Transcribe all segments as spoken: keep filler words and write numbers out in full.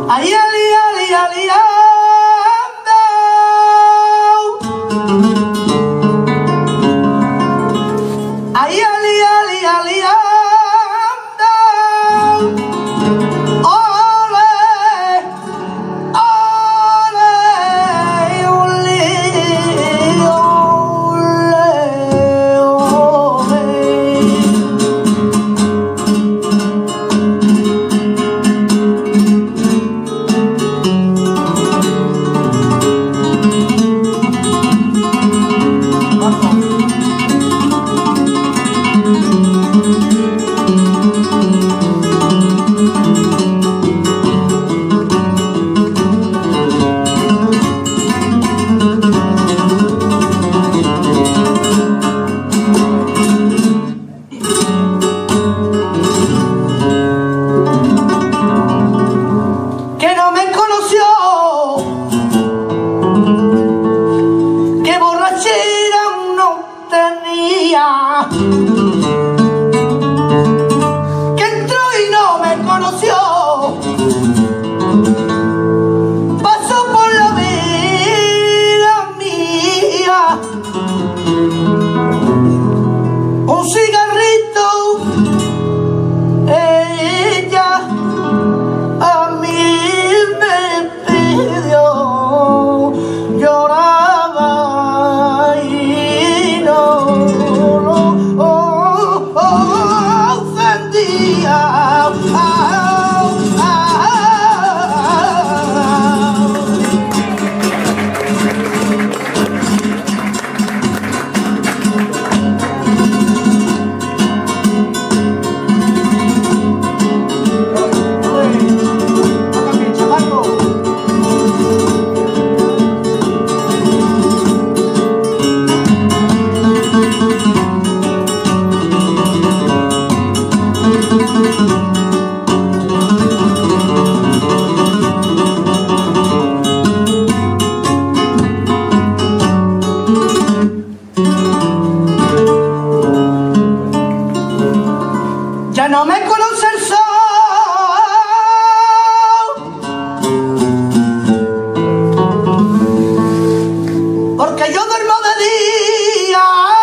Ay, ali, ali, ali, ando. Ay, ali, ali, ali, ando. Ole, ole, ole, ole, ole. Que no me conoció, que borrachera no tenía, que entró y no me conoció, pasó por la vida mía, un cigarrito, ella a mí me pidió, lloraba y no lo oh, oh, ofendía. Ah, ah, ah. Ya no me conoce el sol, porque yo duermo de día.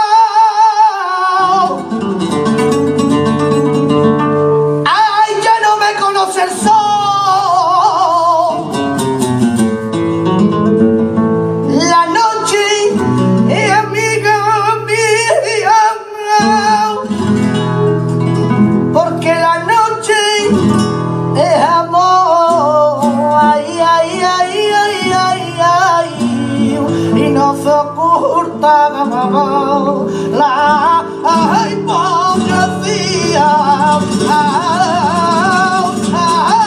Ay, ya no me conoce el sol, la noche es amiga mía, porque la noche es amor, ay, ay, ay, ay, ay, ay, y no se oculta la hipocresía. Ah, ah, ah.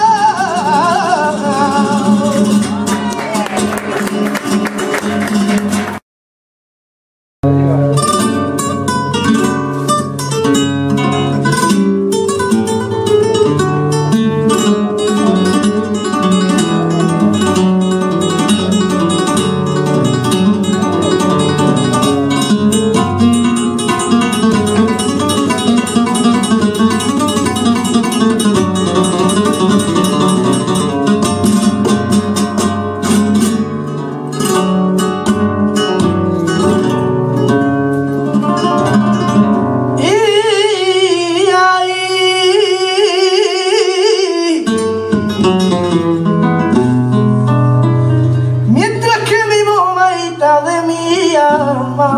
De mi alma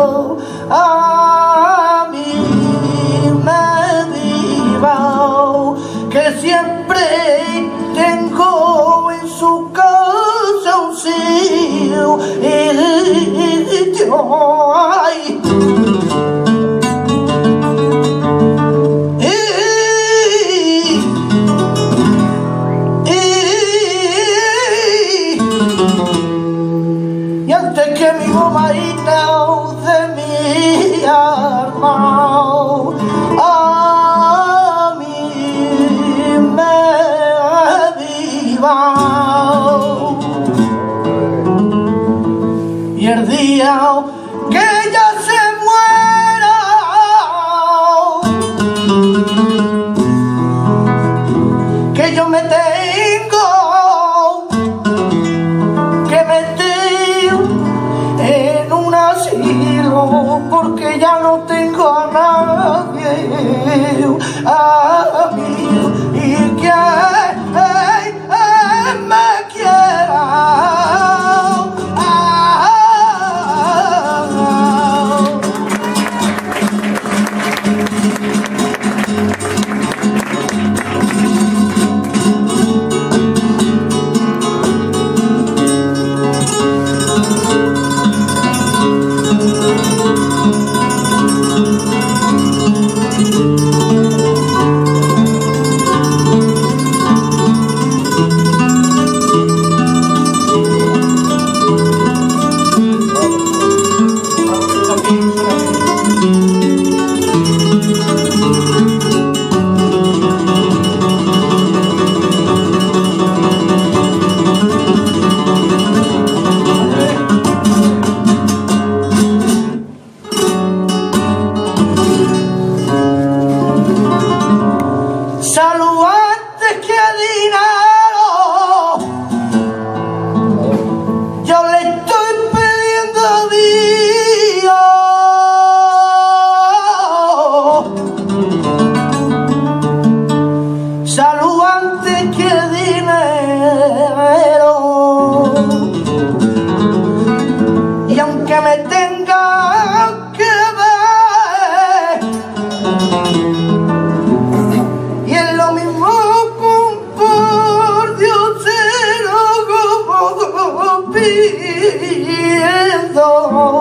a mí me viva, que siempre tengo en su casa un sitio y yo ay, y antes que mi mamadita de mi alma a mí me viva, y el día que ella se muera que yo me tengo olvido.